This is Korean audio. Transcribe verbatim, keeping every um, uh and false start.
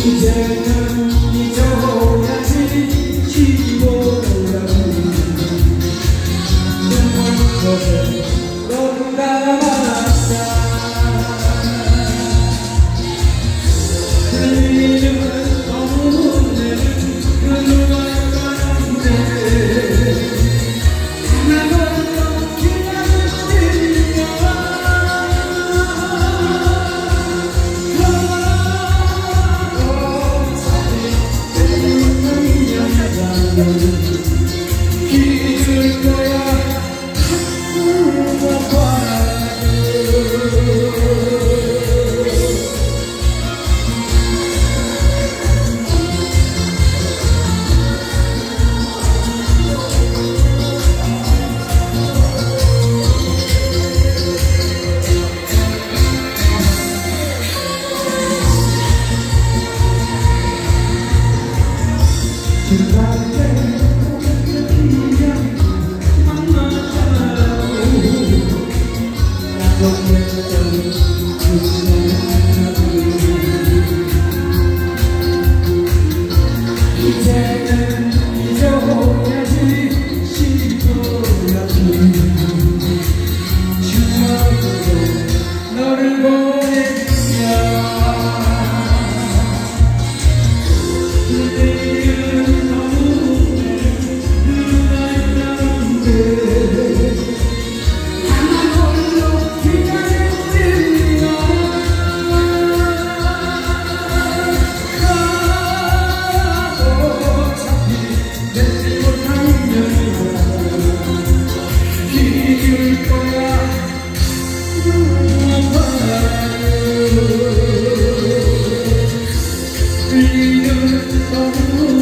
이제는 잊어야지 시골이라고 눈물것에 너를 담았다. 흘리는 너무 내는 그 누가 가는데 나는 기다리니까 기줄 거야 한숨 이제는 잊어야지 시골같은 추억으로 너를 보내주며 내일은 너무 누가 있다는데 하나 홀로 기다렸으며 이길 거야 아파요. 이는 너무